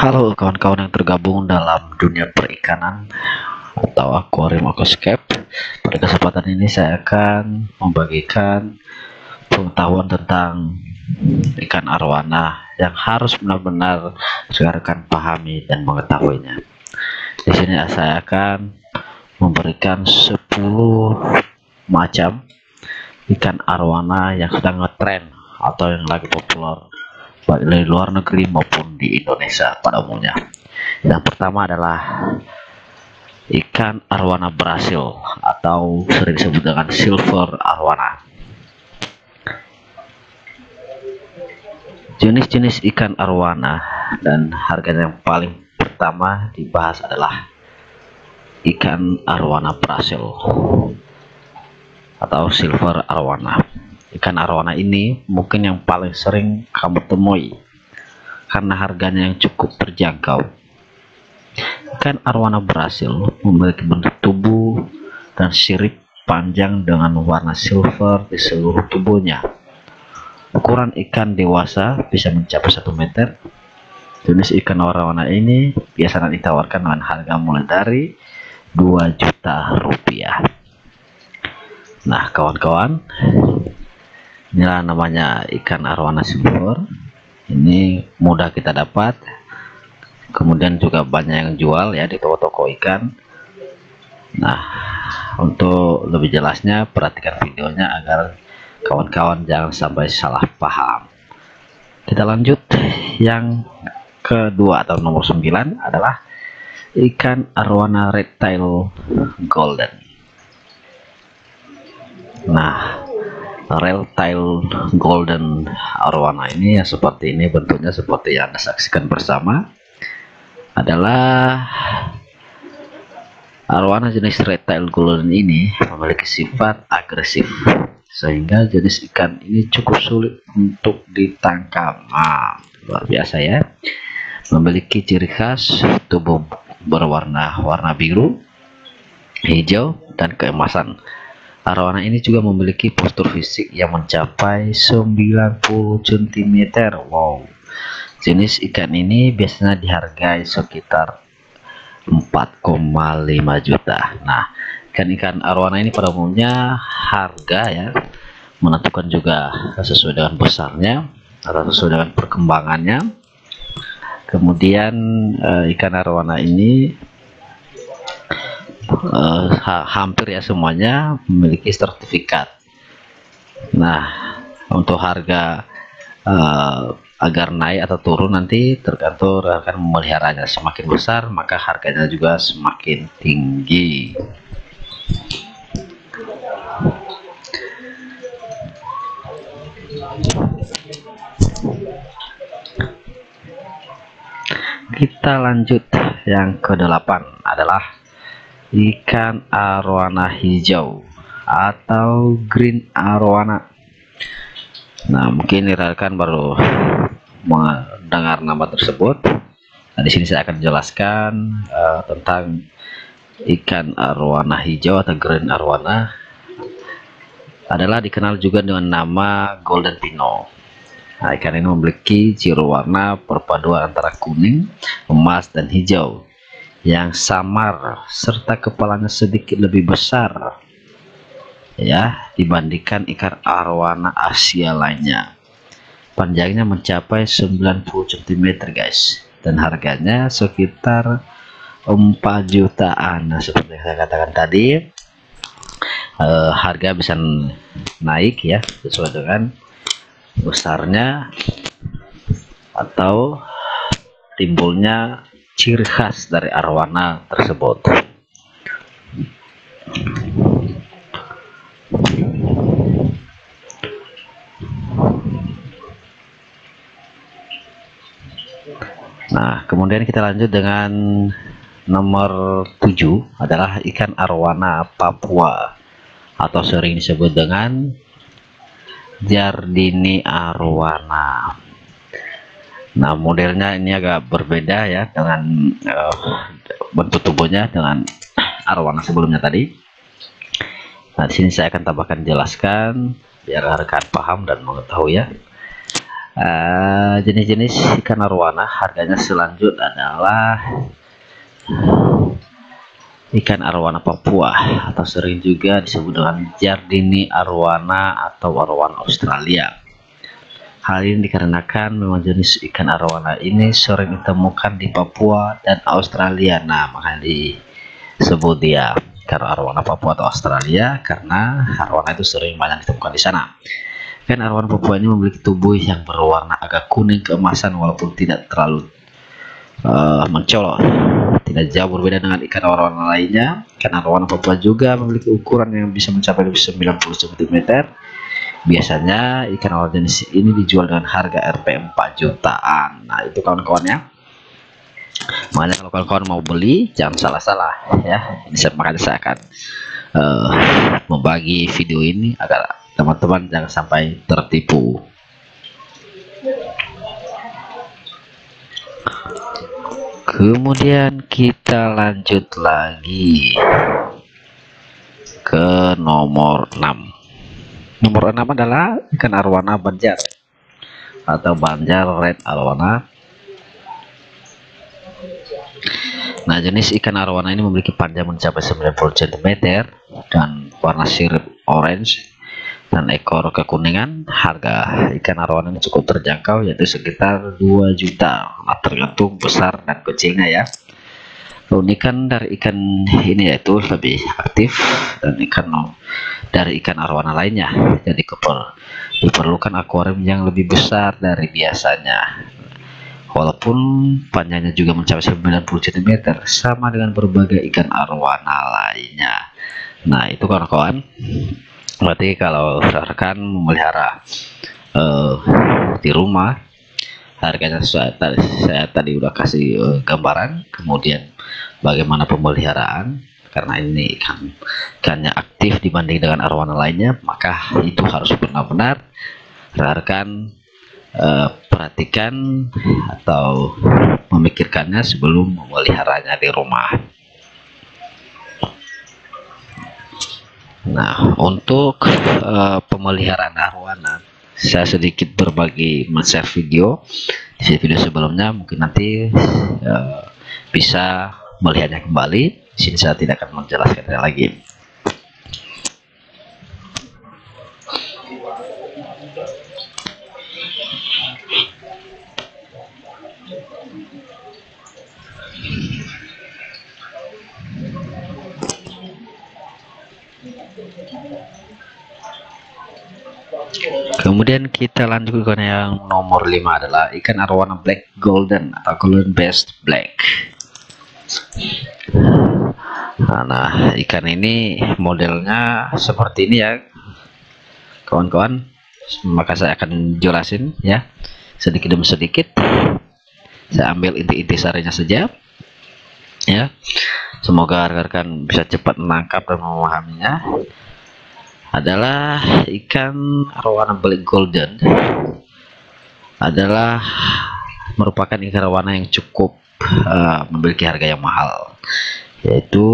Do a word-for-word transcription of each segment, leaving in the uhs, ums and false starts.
Halo kawan-kawan yang tergabung dalam dunia perikanan atau akuarium aquascape. Pada kesempatan ini saya akan membagikan pengetahuan tentang ikan arwana yang harus benar-benar rekan pahami dan mengetahuinya. Di sini saya akan memberikan sepuluh macam ikan arwana yang sedang ngetren atau yang lagi populer baik dari luar negeri maupun di Indonesia pada umumnya. Yang pertama adalah ikan arwana Brasil atau sering disebut dengan silver arwana. Jenis-jenis ikan arwana dan harganya yang paling pertama dibahas adalah ikan arwana Brasil atau silver arwana. Ikan arwana ini mungkin yang paling sering kamu temui karena harganya yang cukup terjangkau. Ikan arwana Brasil memiliki bentuk tubuh dan sirip panjang dengan warna silver di seluruh tubuhnya. Ukuran ikan dewasa bisa mencapai satu meter. Jenis ikan arwana ini biasanya ditawarkan dengan harga mulai dari dua juta rupiah. Nah kawan-kawan, inilah namanya ikan arwana silver. Ini mudah kita dapat, kemudian juga banyak yang jual ya di toko-toko ikan. Nah, untuk lebih jelasnya perhatikan videonya agar kawan-kawan jangan sampai salah paham. Kita lanjut, yang kedua atau nomor sembilan adalah ikan arwana red tail golden. Nah, red tail golden arwana ini ya seperti ini bentuknya, seperti yang Anda saksikan bersama, adalah arwana jenis red tail golden ini memiliki sifat agresif sehingga jenis ikan ini cukup sulit untuk ditangkap. Nah, luar biasa ya. Memiliki ciri khas tubuh berwarna warna biru, hijau, dan keemasan. Arwana ini juga memiliki postur fisik yang mencapai sembilan puluh sentimeter. Wow, jenis ikan ini biasanya dihargai sekitar empat koma lima juta. Nah, ikan-ikan arwana ini pada umumnya harga ya menentukan juga sesuai dengan besarnya atau sesuai dengan perkembangannya. Kemudian eh, ikan arwana ini Uh, ha hampir ya semuanya memiliki sertifikat. Nah, untuk harga uh, agar naik atau turun nanti tergantung akan memeliharanya. Semakin besar maka harganya juga semakin tinggi. Kita lanjut, yang kedelapan adalah ikan arwana hijau atau green arwana. Nah, mungkin rekan baru mendengar nama tersebut. Nah, di sini saya akan jelaskan uh, tentang ikan arwana hijau atau green arwana. Adalah dikenal juga dengan nama golden pino. Nah, ikan ini memiliki ciri warna perpaduan antara kuning, emas, dan hijau yang samar, serta kepalanya sedikit lebih besar ya dibandingkan ikan arwana Asia lainnya. Panjangnya mencapai sembilan puluh sentimeter guys, dan harganya sekitar empat jutaan. Nah, seperti yang saya katakan tadi, eh, harga bisa naik ya sesuai dengan besarnya atau timbulnya ciri khas dari arwana tersebut. Nah, kemudian kita lanjut dengan nomor tujuh adalah ikan arwana Papua atau sering disebut dengan Giardini arwana. Nah, modelnya ini agak berbeda ya dengan uh, bentuk tubuhnya dengan arwana sebelumnya tadi. Nah, di sini saya akan tambahkan jelaskan biar rekan paham dan mengetahui ya. Uh, jenis-jenis ikan arwana harganya selanjutnya adalah ikan arwana Papua atau sering juga disebut dengan Giardini arwana atau arwana Australia. Hal ini dikarenakan memang jenis ikan arwana ini sering ditemukan di Papua dan Australia. Nah, makanya disebut dia ikan arwana Papua atau Australia karena arwana itu sering banyak ditemukan di sana. Ikan arwana Papua ini memiliki tubuh yang berwarna agak kuning keemasan walaupun tidak terlalu uh, mencolok. Tidak jauh berbeda dengan ikan arwana lainnya. Ikan arwana Papua juga memiliki ukuran yang bisa mencapai sembilan puluh sentimeter. Biasanya ikan arwana jenis ini dijual dengan harga R P empat jutaan. Nah, itu kawan-kawannya. Makanya kalau kawan-kawan mau beli jangan salah-salah ya. Ini saya, makanya saya akan uh, membagi video ini agar teman-teman jangan sampai tertipu. Kemudian kita lanjut lagi ke nomor enam. Nomor enam adalah ikan arwana Banjar atau Banjar Red Arwana. Nah, jenis ikan arwana ini memiliki panjang mencapai sembilan puluh sentimeter dan warna sirip orange dan ekor kekuningan. Harga ikan arwana ini cukup terjangkau, yaitu sekitar dua juta. Nah, tergantung besar dan kecilnya ya. Keunikan dari ikan ini yaitu lebih aktif dan ikan dari ikan arwana lainnya, jadi diperlukan akuarium yang lebih besar dari biasanya. Walaupun panjangnya juga mencapai sembilan puluh sentimeter sama dengan berbagai ikan arwana lainnya. Nah, itu kawan-kawan. Berarti kalau rekan memelihara uh, di rumah, harganya saya tadi, saya tadi udah kasih uh, gambaran. Kemudian bagaimana pemeliharaan, karena ini ikan ikannya aktif dibanding dengan arwana lainnya, maka itu harus benar-benar rekan uh, perhatikan atau memikirkannya sebelum memeliharanya di rumah. Nah, untuk uh, pemeliharaan arwana saya sedikit berbagi men-share video di video sebelumnya, mungkin nanti uh, bisa melihatnya kembali. Di sini saya tidak akan menjelaskannya lagi. Kemudian kita lanjut ke yang nomor lima adalah ikan arwana black golden atau golden best black. Nah, ikan ini modelnya seperti ini ya kawan-kawan, maka saya akan jelasin ya sedikit demi sedikit. Saya ambil inti-inti sarinya saja ya, semoga rekan-rekan bisa cepat menangkap dan memahaminya. Adalah ikan arwana black golden adalah merupakan ikan arwana yang cukup uh, memiliki harga yang mahal, yaitu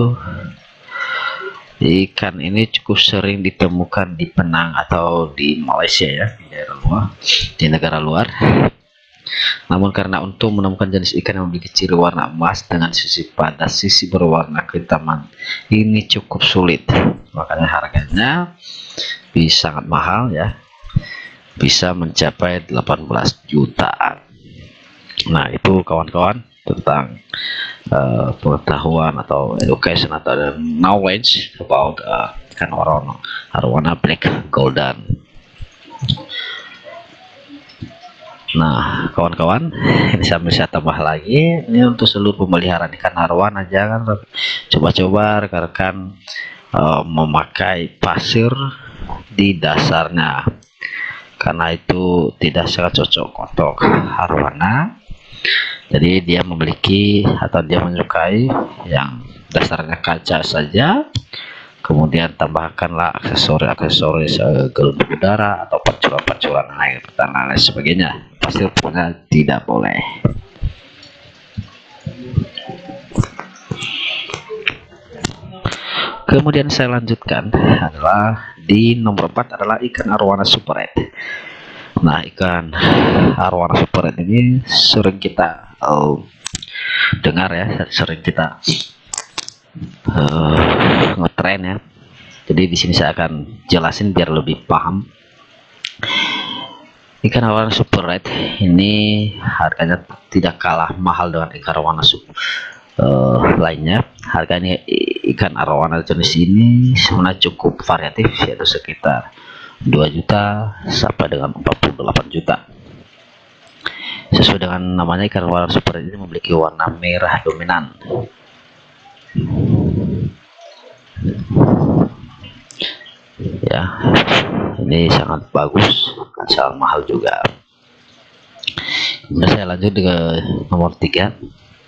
ikan ini cukup sering ditemukan di Penang atau di Malaysia ya, di daerah luar, di negara luar. Namun karena untuk menemukan jenis ikan yang memiliki ciri warna emas dengan sisi pada sisi berwarna kehitaman ini cukup sulit, makanya harganya bisa sangat mahal ya, bisa mencapai delapan belas jutaan. Nah, itu kawan-kawan tentang uh, pengetahuan atau education atau knowledge about uh, ikan arwana arwana black golden. Nah, kawan-kawan, ini sambil saya tambah lagi, ini untuk seluruh pemeliharaan ikan arwana, jangan coba-coba rekan-rekan uh, memakai pasir di dasarnya, karena itu tidak sangat cocok untuk arwana. Jadi dia memiliki atau dia menyukai yang dasarnya kaca saja. Kemudian tambahkanlah aksesoris-aksesoris uh, gelembung udara atau pancuran-pancuran air dan lain sebagainya. Pasir punya tidak boleh. Kemudian saya lanjutkan adalah di nomor empat adalah ikan arwana super red. Nah, ikan arwana super red ini sering kita uh, dengar ya, sering kita uh, ngetren ya. Jadi di sini saya akan jelasin biar lebih paham. Ikan arwana super red ini harganya tidak kalah mahal dengan ikan arwana super uh, lainnya. Harganya ikan arwana jenis ini sebenarnya cukup variatif, yaitu sekitar dua juta sampai dengan empat puluh delapan juta. Sesuai dengan namanya, ikan arwana super red ini memiliki warna merah dominan. Ya, ini sangat bagus dan sangat mahal juga. Kemudian saya lanjut ke nomor tiga,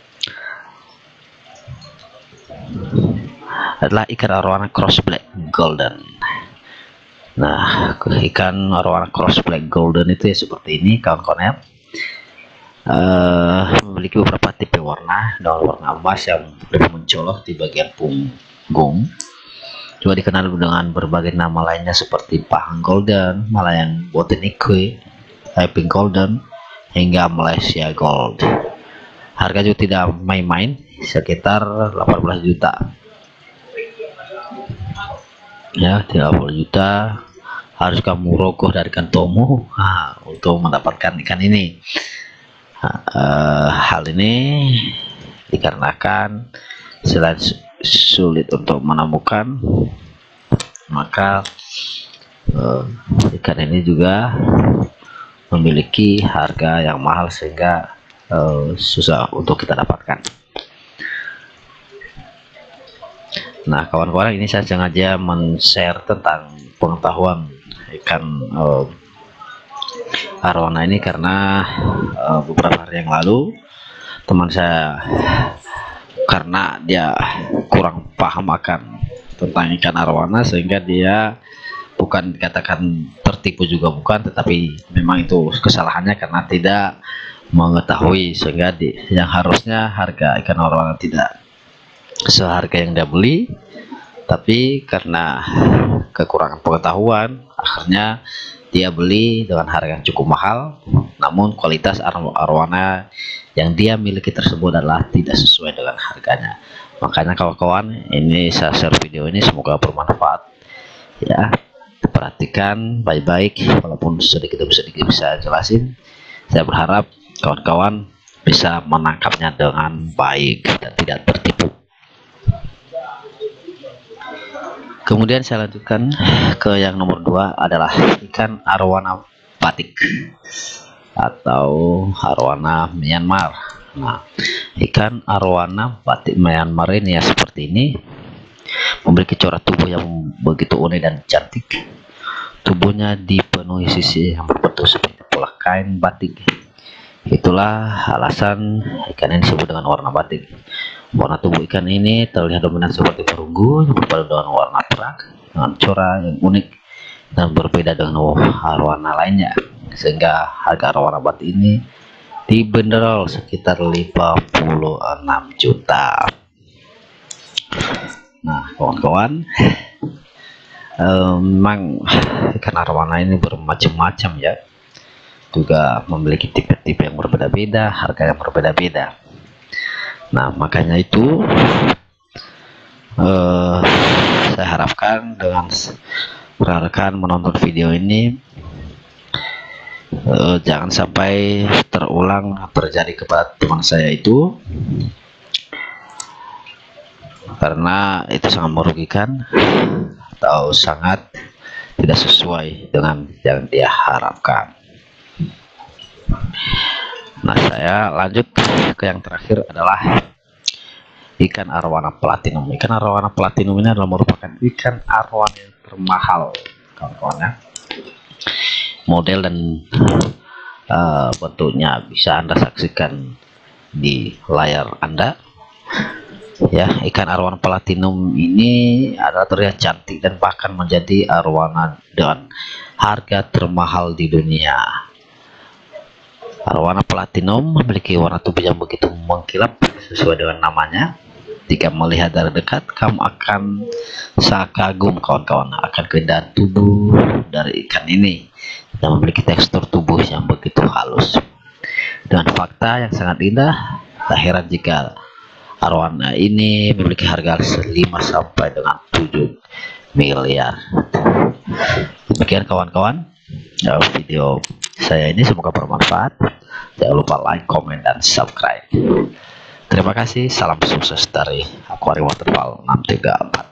adalah ikan arwana cross black golden. Nah, ikan arwana cross black golden itu ya seperti ini kawan-kawan ya. Uh, memiliki beberapa tipe warna dengan warna emas yang lebih mencolok di bagian punggung. Juga dikenal dengan berbagai nama lainnya seperti Pahang Golden, Malayan Botanique, Pink Golden, hingga Malaysia Gold. Harga juga tidak main-main, sekitar delapan belas juta. Ya, tiga puluh juta. Harus kamu rogoh dari kantomu nah, untuk mendapatkan ikan ini. Nah, uh, hal ini dikarenakan selain sulit untuk menemukan, maka uh, ikan ini juga memiliki harga yang mahal sehingga uh, susah untuk kita dapatkan. Nah kawan-kawan, ini saya sengaja men-share tentang pengetahuan ikan uh, arwana ini karena uh, beberapa hari yang lalu teman saya, karena dia kurang paham akan tentang ikan arwana, sehingga dia bukan dikatakan tertipu juga bukan, tetapi memang itu kesalahannya karena tidak mengetahui, sehingga di, yang harusnya harga ikan arwana tidak seharga yang dia beli, tapi karena kekurangan pengetahuan akhirnya dia beli dengan harga yang cukup mahal, namun kualitas arwana yang dia miliki tersebut adalah tidak sesuai dengan harganya. Makanya kawan-kawan, ini saya share video ini semoga bermanfaat ya. Perhatikan baik-baik, walaupun sedikit demi sedikit bisa jelasin. Saya berharap kawan-kawan bisa menangkapnya dengan baik dan tidak tertipu. Kemudian saya lanjutkan ke yang nomor dua, adalah ikan arwana batik atau arwana Myanmar. Nah, ikan arwana batik Myanmar ini ya seperti ini, memiliki corak tubuh yang begitu unik dan cantik. Tubuhnya dipenuhi sisi yang berbentuk seperti pola kain batik. Itulah alasan ikan ini disebut dengan warna batik. Warna tubuh ikan ini terlihat dominan seperti perunggu, berpadu dengan warna perak dengan corak yang unik dan berbeda dengan arwana lainnya, sehingga harga arwana batik ini dibanderol sekitar lima puluh enam juta. Nah kawan-kawan, memang ikan arwana ini bermacam-macam ya, juga memiliki tipe-tipe yang berbeda-beda, harga yang berbeda-beda. Nah makanya itu uh, saya harapkan dengan rekan menonton video ini uh, jangan sampai terulang terjadi kepada teman saya itu, karena itu sangat merugikan atau sangat tidak sesuai dengan yang dia harapkan. Nah saya lanjut ke yang terakhir, adalah ikan arwana platinum. Ikan arwana platinum ini adalah merupakan ikan arwana yang termahal kawan-kawan ya. Model dan uh, bentuknya bisa Anda saksikan di layar Anda ya. Ikan arwana platinum ini adalah terlihat cantik dan bahkan menjadi arwana dengan harga termahal di dunia. Arwana platinum memiliki warna tubuh yang begitu mengkilap sesuai dengan namanya. Jika melihat dari dekat, kamu akan sangat kagum kawan-kawan akan keindahan tubuh dari ikan ini. yang memiliki tekstur tubuh yang begitu halus. Dengan fakta yang sangat indah, tak heran jika arwana ini memiliki harga lima sampai dengan tujuh miliar. Demikian kawan-kawan, ya, video saya ini semoga bermanfaat. Jangan lupa like, comment, dan subscribe. Terima kasih. Salam sukses dari Aquarium Waterfall enam tiga empat.